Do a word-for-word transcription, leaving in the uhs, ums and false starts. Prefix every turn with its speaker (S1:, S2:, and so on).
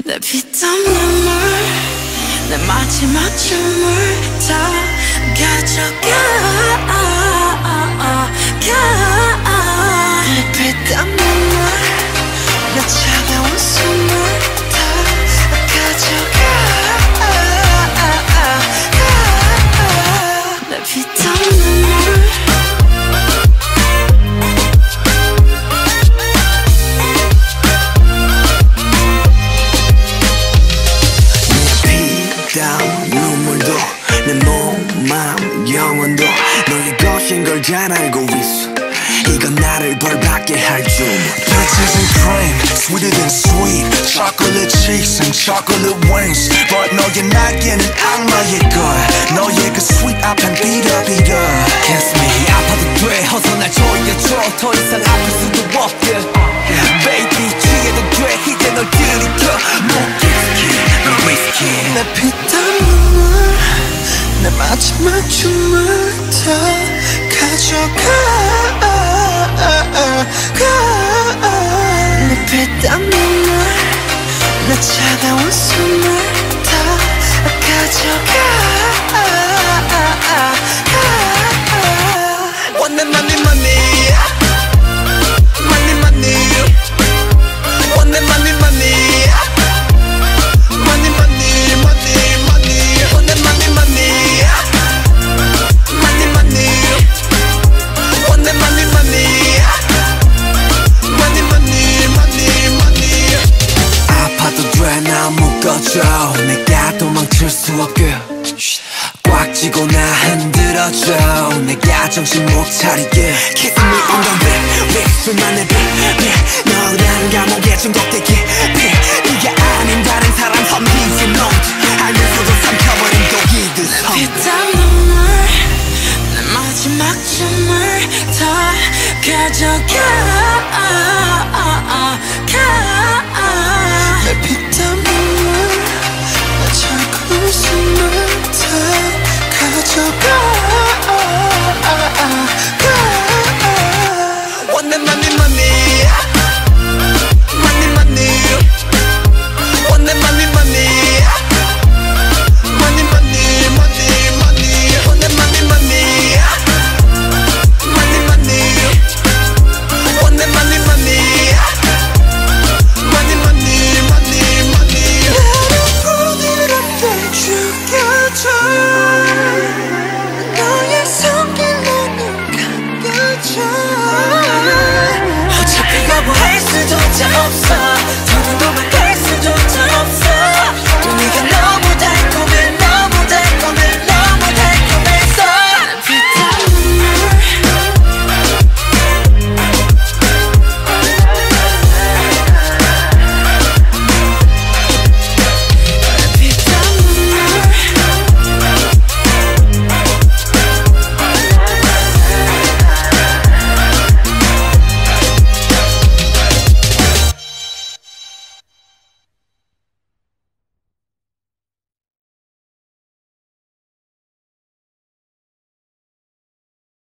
S1: 내 피땀 눈물 내 마지막 춤을 다 가져가 내 피땀 눈물 내 차가운 숨을 다 가져가 내 피땀 눈물
S2: 눈물도 내 몸, 마음, 영혼도 너의 것인 걸 잘 알고 있어. 이건 나를 벌받게 할 줄.
S3: Bitches and cream, sweeter than sweet. Chocolate cheeks and chocolate wings. But 너의 날개는 악마의 거야. 너의 그 sweet 앞엔 비려 비려.
S4: Kiss me 아파도 돼 어서 날 조여줘 더 이상 아플 수도 없게 Baby 취해도 돼 이제 널 들이켜 못 너 위스키
S1: 내 피땀 눈물 내 마지막 춤을 다 가져가 내 피땀 눈물 내 차가운 숨을 다 가져가
S4: One and money money Money money One and money money Money money money money One and money money Money money One and money money Money money money money
S2: 아파도 돼 나 묶어줘 내가 도망칠 수 없게 꽉 쥐고 나 흔들어줘 내가 정신 못 차리게 Kiss me on the lip, lip 술만의 빛 너란 감옥의 중독되기 네가 아닌 다른 사람 섬기지 못 알면서도 삼켜버린 독이듯
S1: 피땀 눈물 내 마지막 춤을 다 가져가 내 피땀 눈물 내 차가운 숨을